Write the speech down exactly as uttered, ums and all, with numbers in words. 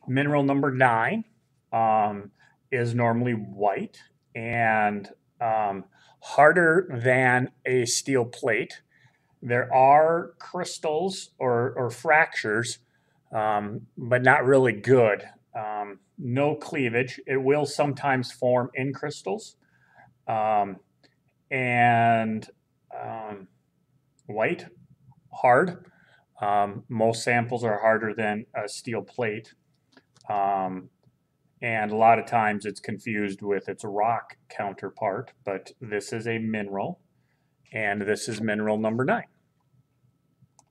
Mineral number nine um, is normally white and um, harder than a steel plate. There are crystals or, or fractures, um, but not really good. Um, no cleavage. It will sometimes form in crystals. Um, and um, white, hard. Um, most samples are harder than a steel plate. Um, and a lot of times it's confused with its rock counterpart, but this is a mineral, and this is mineral number nine.